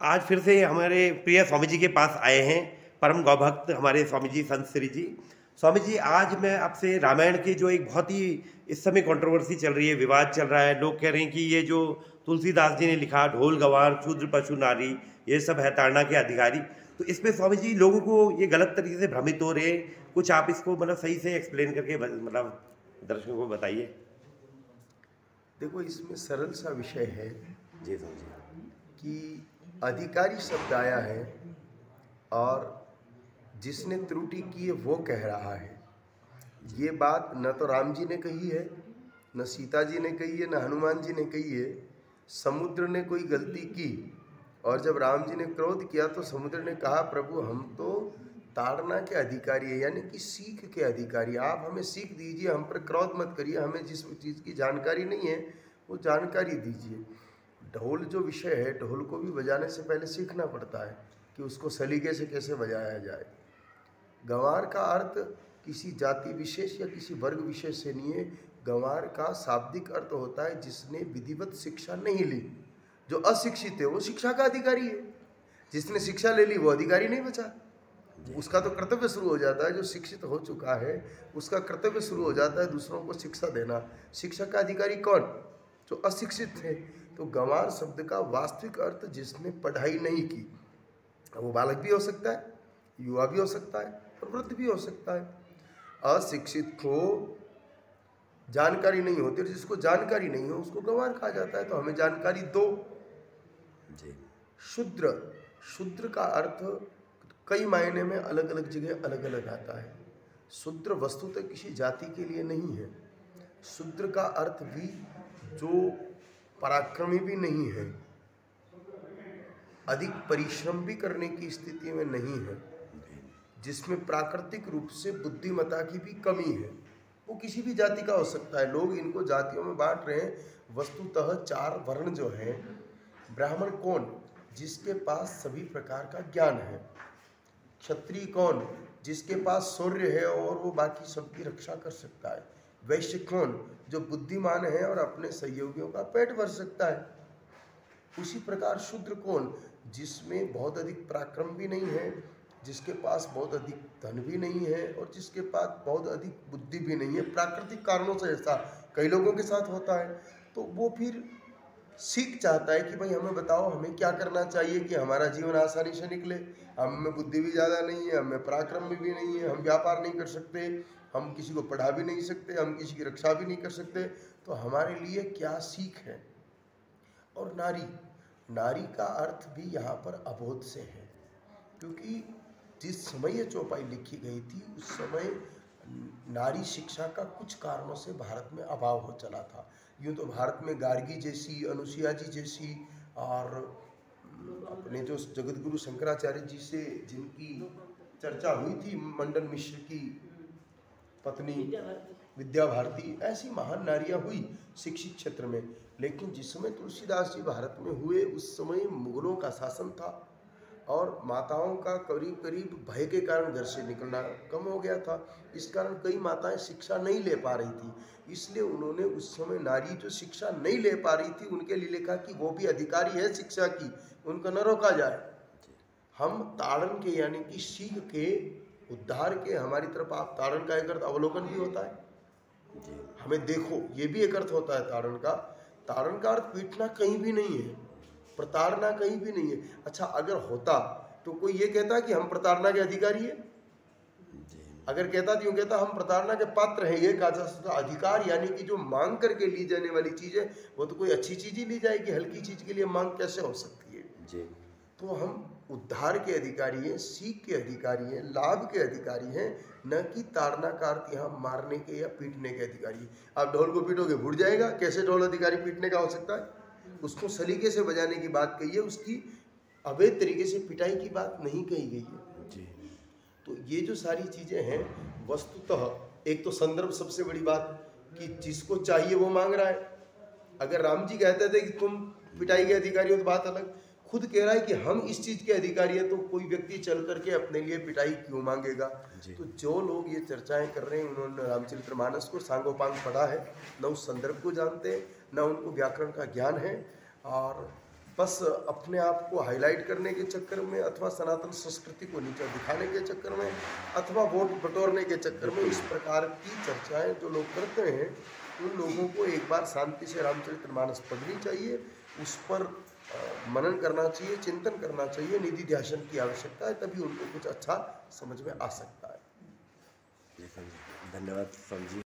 आज फिर से हमारे प्रिय स्वामी जी के पास आए हैं परम गौभक्त हमारे स्वामी जी संत श्री जी। स्वामी जी, आज मैं आपसे रामायण की जो एक बहुत ही इस समय कंट्रोवर्सी चल रही है, विवाद चल रहा है, लोग कह रहे हैं कि ये जो तुलसीदास जी ने लिखा ढोल गवार शूद्र पशु नारी ये सब है ताड़ना के अधिकारी, तो इसमें स्वामी जी लोगों को ये गलत तरीके से भ्रमित हो रहे हैं। कुछ आप इसको मतलब सही से एक्सप्लेन करके मतलब दर्शकों को बताइए। देखो, इसमें सरल सा विषय है जी स्वामी जी। कि अधिकारी शब्द आया है और जिसने त्रुटि की है वो कह रहा है। ये बात न तो राम जी ने कही है, न सीता जी ने कही है, न हनुमान जी ने कही है। समुद्र ने कोई गलती की और जब राम जी ने क्रोध किया तो समुद्र ने कहा, प्रभु हम तो ताड़ना के अधिकारी है, यानी कि सीख के अधिकारी। आप हमें सीख दीजिए, हम पर क्रोध मत करिए। हमें जिस चीज़ की जानकारी नहीं है वो जानकारी दीजिए। ढोल जो विषय है, ढोल को भी बजाने से पहले सीखना पड़ता है कि उसको सलीके से कैसे बजाया जाए। गंवार का अर्थ किसी जाति विशेष या किसी वर्ग विशेष से नहीं है। गंवार का शाब्दिक अर्थ होता है जिसने विधिवत शिक्षा नहीं ली। जो अशिक्षित है वो शिक्षा का अधिकारी है, जिसने शिक्षा ले ली वो अधिकारी नहीं बचा। उसका तो कर्तव्य शुरू हो जाता है, जो शिक्षित हो चुका है उसका कर्तव्य शुरू हो जाता है दूसरों को शिक्षा देना। शिक्षा का अधिकारी कौन? जो अशिक्षित थे। तो गंवार शब्द का वास्तविक अर्थ जिसने पढ़ाई नहीं की। वो बालक भी हो सकता है, युवा भी हो सकता है और वृद्ध भी हो सकता है। अशिक्षित को जानकारी नहीं होती और जिसको जानकारी नहीं हो उसको गंवार कहा जाता है। तो हमें जानकारी दो। शूद्र, शूद्र का अर्थ कई मायने में अलग अलग जगह अलग अलग आता है। शूद्र वस्तुतः किसी जाति के लिए नहीं है। शूद्र का अर्थ भी जो पराक्रमी भी नहीं है, अधिक परिश्रम भी करने की स्थिति में नहीं है, जिसमें प्राकृतिक रूप से बुद्धिमत्ता की भी कमी है, वो किसी भी जाति का हो सकता है। लोग इनको जातियों में बांट रहे हैं। वस्तुतः चार वर्ण जो हैं, ब्राह्मण कौन? जिसके पास सभी प्रकार का ज्ञान है। क्षत्रिय कौन? जिसके पास शौर्य है और वो बाकी सबकी रक्षा कर सकता है। वैश्य कौन? जो बुद्धिमान है और अपने सहयोगियों का पेट भर सकता है। उसी प्रकार शूद्र कौन? जिसमें बहुत अधिक पराक्रम भी नहीं है, जिसके पास बहुत अधिक धन भी नहीं है और जिसके पास बहुत अधिक बुद्धि भी नहीं है। प्राकृतिक कारणों से ऐसा कई लोगों के साथ होता है। तो वो फिर सीख चाहता है कि भाई हमें बताओ हमें क्या करना चाहिए कि हमारा जीवन आसानी से निकले। हमें बुद्धि भी ज़्यादा नहीं है, हमें पराक्रम भी नहीं है, हम व्यापार नहीं कर सकते, हम किसी को पढ़ा भी नहीं सकते, हम किसी की रक्षा भी नहीं कर सकते। तो हमारे लिए क्या सीख है? और नारी, नारी का अर्थ भी यहाँ पर अबोध से है, क्योंकि जिस समय ये चौपाई लिखी गई थी उस समय नारी शिक्षा का कुछ कारणों से भारत में अभाव हो चला था। यूँ तो भारत में गार्गी जैसी, अनुसुईया जी जैसी और अपने जो जगतगुरु शंकराचार्य जी से जिनकी चर्चा हुई थी, मंडन मिश्र की पत्नी विद्या भारती, ऐसी महान नारियां हुई शिक्षित क्षेत्र में। लेकिन जिस समय तुलसीदास जी भारत में हुए उस समय मुगलों का शासन था और माताओं का करीब करीब भय के कारण घर से निकलना कम हो गया था। इस कारण कई माताएं शिक्षा नहीं ले पा रही थी। इसलिए उन्होंने उस समय नारी जो शिक्षा नहीं ले पा रही थी उनके लिए लिखा कि वो भी अधिकारी है शिक्षा की, उनको न रोका जाए। हम ताड़न के यानी कि सीख के, उद्धार के, हमारी तरफ आप ताड़न का एक अर्थ अवलोकन भी होता है, हमें देखो, ये भी एक अर्थ होता है ताड़न का। ताड़न का अर्थ पीटना कहीं भी नहीं है, प्रताड़ना कहीं भी नहीं है। अच्छा, अगर होता तो कोई ये कहता कि हम प्रताड़ना के अधिकारी है? अगर कहता तो यूँ कहता हम प्रताड़ना के पात्र हैं। ये कहा जा सकता अधिकार यानी कि जो मांग करके ली जाने वाली चीज़ है वो तो कोई अच्छी चीज़ ही ली जाएगी, हल्की चीज़ के लिए मांग कैसे हो सकती है जी। तो हम उद्धार के अधिकारी हैं, सीख के अधिकारी हैं, लाभ के अधिकारी हैं, न कि ताड़ना का अर्थ यहाँ मारने के या पीटने के अधिकारी। आप ढोल को पीटोगे फूट जाएगा, कैसे ढोल अधिकारी पीटने का हो सकता है? उसको सलीके से बजाने की बात कही है, उसकी अवैध तरीके से पिटाई की बात नहीं कही गई है जी। तो ये जो सारी चीज़ें हैं वस्तुतः, एक तो संदर्भ सबसे बड़ी बात कि जिसको चाहिए वो मांग रहा है। अगर राम जी कहते थे कि तुम पिटाई के अधिकारी हो तो बात अलग, खुद कह रहा है कि हम इस चीज़ के अधिकारी हैं, तो कोई व्यक्ति चल करके अपने लिए पिटाई क्यों मांगेगा? तो जो लोग ये चर्चाएं कर रहे हैं उन्होंने रामचरितमानस को सांगोपांग पढ़ा है, न उस संदर्भ को जानते हैं, न उनको व्याकरण का ज्ञान है और बस अपने आप को हाईलाइट करने के चक्कर में अथवा सनातन संस्कृति को नीचा दिखाने के चक्कर में अथवा वोट बटोरने के चक्कर में इस प्रकार की चर्चाएं जो लोग करते हैं, उन लोगों को एक बार शांति से रामचरितमानस पढ़नी चाहिए, उस पर मनन करना चाहिए, चिंतन करना चाहिए, निधि ध्यान की आवश्यकता है, तभी उनको कुछ अच्छा समझ में आ सकता है। धन्यवाद स्वामी जी।